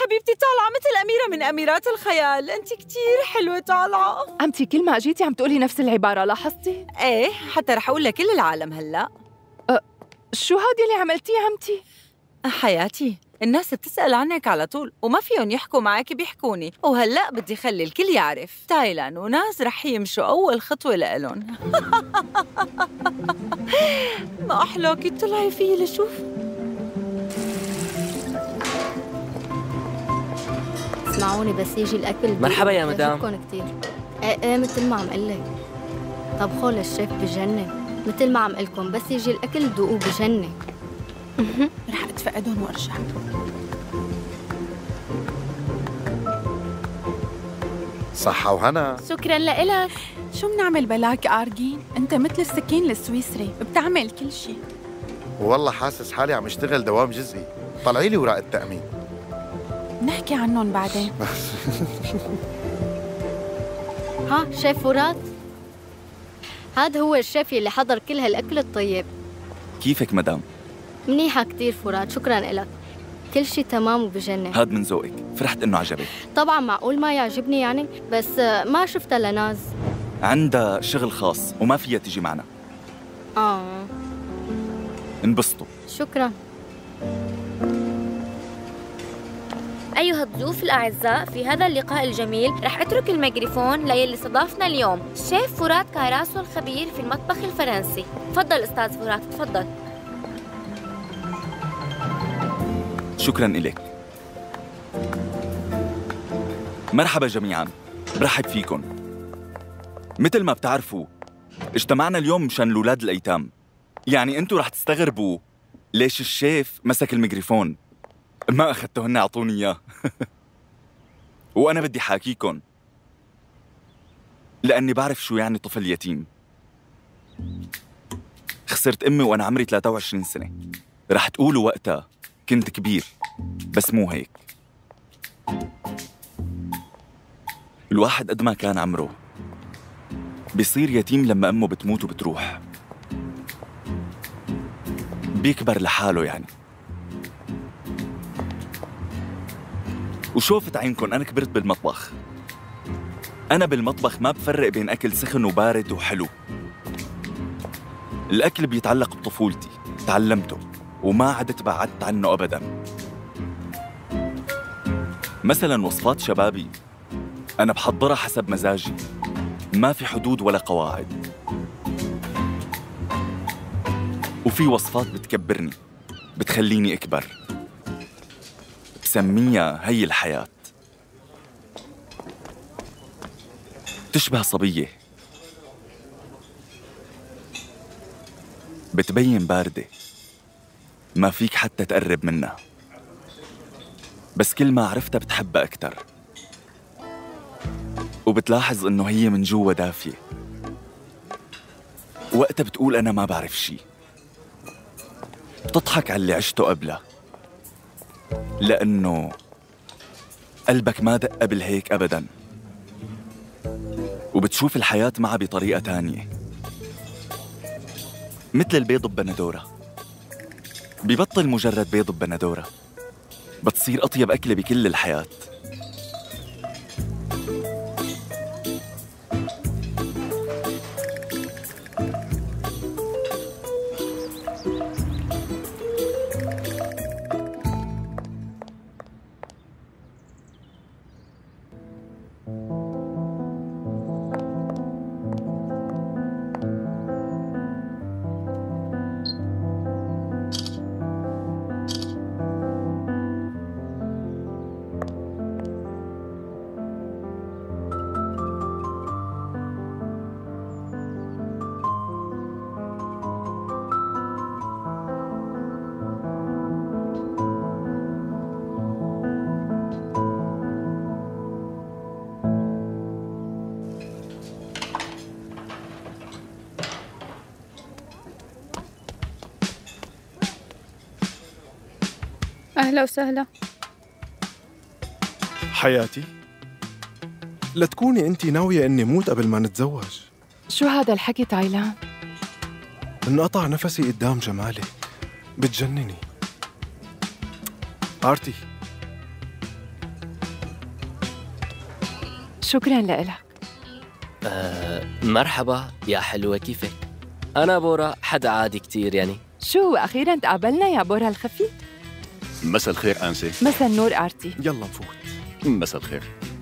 حبيبتي طالعة مثل أميرة من أميرات الخيال. أنت كتير حلوة طالعة. عمتي كل ما أجيتي عم تقولي نفس العبارة، لاحظتي؟ إيه، حتى رح أقول لكل العالم هلأ. شو هادي اللي عملتيه عمتي؟ حياتي، الناس بتسأل عنك على طول وما فيهم يحكوا معك بيحكوني، وهلأ بدي خلي الكل يعرف. تايلان وناس رح يمشوا أول خطوة لإلن. ما أحلاكي طلعي فيي لشوف. اسمعوني بس يجي الأكل مرحبا يا مدام. بحبكن كتير. ايه مثل ما عم قلك، طبخوا للشيف بجنن، مثل ما عم قلكم بس يجي الأكل ذوقوا بجنن. رح أتفقدهم وأرجع. صحة وهنا. شكراً لإلك. شو بنعمل بلاك آرجين؟ أنت مثل السكين السويسري، بتعمل كل شيء. والله حاسس حالي عم اشتغل دوام جزئي. طلعي لي وراء التأمين. نحكي عنهم بعدين. ها شيف فرات، هذا هو الشيف اللي حضر كل هالأكل الطيب. كيفك مدام؟ منيحة كتير فرات، شكراً إلك. كل شيء تمام وبجنن. هاد من ذوقك، فرحت إنه عجبك. طبعاً معقول ما يعجبني يعني، بس ما شفتها لناز. عندها شغل خاص وما فيها تيجي معنا. انبسطوا. شكراً. أيها الضيوف الأعزاء، في هذا اللقاء الجميل رح أترك الميكروفون ليلي استضافنا اليوم، الشيف فرات كايراسو الخبير في المطبخ الفرنسي. تفضل أستاذ فرات، تفضل. شكراً إليك. مرحبا جميعاً، برحب فيكن. مثل ما بتعرفوا اجتمعنا اليوم مشان الأولاد الأيتام. يعني أنتوا رح تستغربوا ليش الشيف مسك الميكروفون. ما أخذتهن أعطوني إياه. وأنا بدي حاكيكن لأني بعرف شو يعني طفل يتيم. خسرت أمي وأنا عمري 23 سنة. رح تقولوا وقتها كنت كبير، بس مو هيك. الواحد قد ما كان عمره بيصير يتيم لما أمه بتموت وبتروح، بيكبر لحاله يعني. وشوفت عينكن أنا كبرت بالمطبخ. أنا بالمطبخ ما بفرق بين أكل سخن وبارد وحلو. الأكل بيتعلق بطفولتي، تعلمته وما عدت بعدت عنه أبداً. مثلاً وصفات شبابي أنا بحضرها حسب مزاجي، ما في حدود ولا قواعد. وفي وصفات بتكبرني، بتخليني أكبر، بسميها هي الحياة. تشبه صبية بتبين باردة، ما فيك حتى تقرب منها، بس كل ما عرفتها بتحبها أكتر، وبتلاحظ إنه هي من جوا دافية. وقتها بتقول أنا ما بعرف شي، بتضحك على اللي عشته قبلها، لأنه قلبك ما دق قبل هيك أبداً، وبتشوف الحياة معها بطريقة تانية. مثل البيض ببندورة، ببطل مجرد بيض ببندورة، بتصير أطيب أكلة بكل الحياة. أهلا وسهلا. حياتي، لا تكوني أنتِ ناوية إني موت قبل ما نتزوج. شو هذا الحكي تايلان؟ انقطع نفسي قدام جمالك، بتجنني. آرتي، شكراً لإلك. مرحبا يا حلوة، كيفك؟ أنا بورا، حدا عادي كتير يعني. شو أخيراً تقابلنا يا بورا الخفي؟ مساء الخير أنسة. مساء النور آرتي. يلا نفوت. مساء الخير.